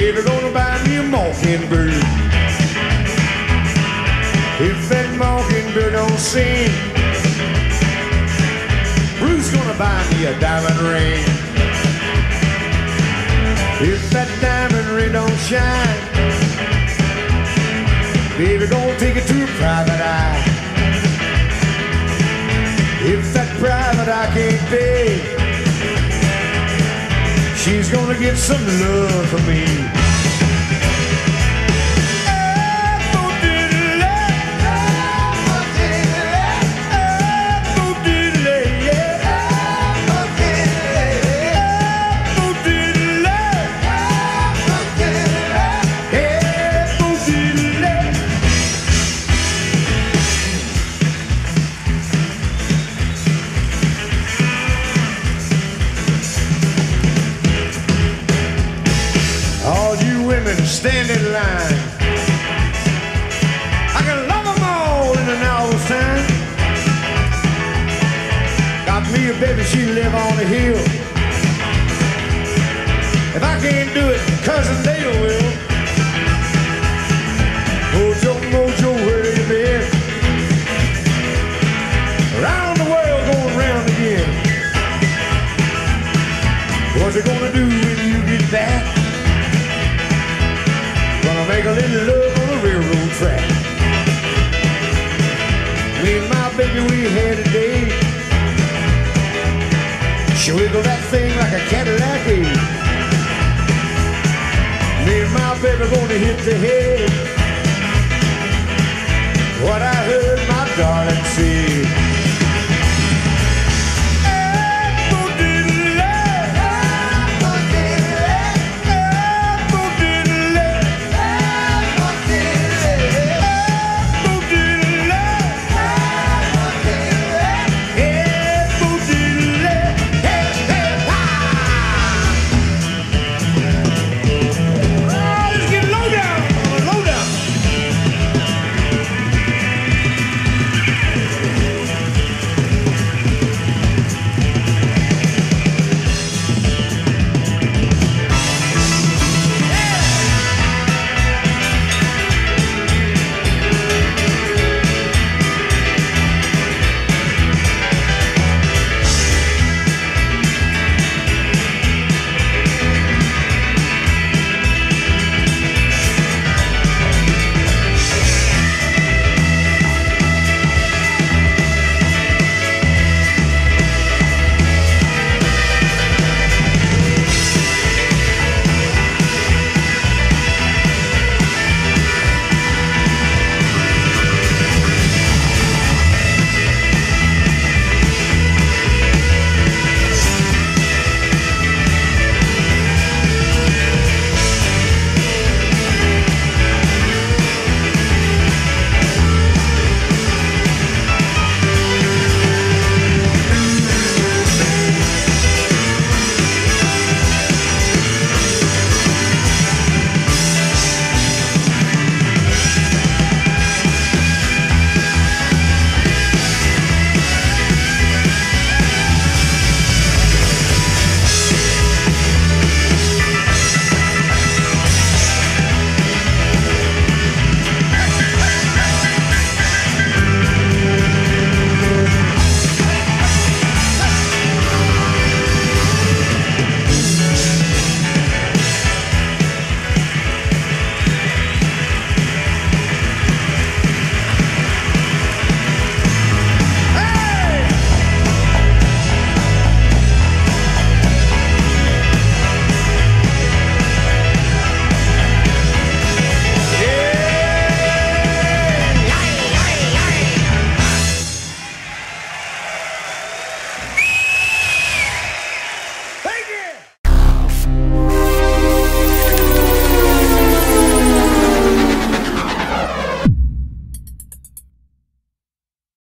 Baby, gonna buy me a mockingbird. If that mockingbird don't sing, Bruce gonna buy me a diamond ring. If that diamond ring don't shine, baby, gonna take it to a private eye. If that private eye can't pay, she's gonna get some love from me. Stand in line. I can love them all in an hour's time. Got me a baby, she live on the hill. If I can't do it, cousin Dale will. Mojo, mojo, where you been? Around the world, going round again. What you gonna do when you get back? Gonna make a little love on the railroad track. Me and my baby, we had a date. She wiggled that thing like a Cadillac. Me and my baby gonna hit the head. What I heard my darling say.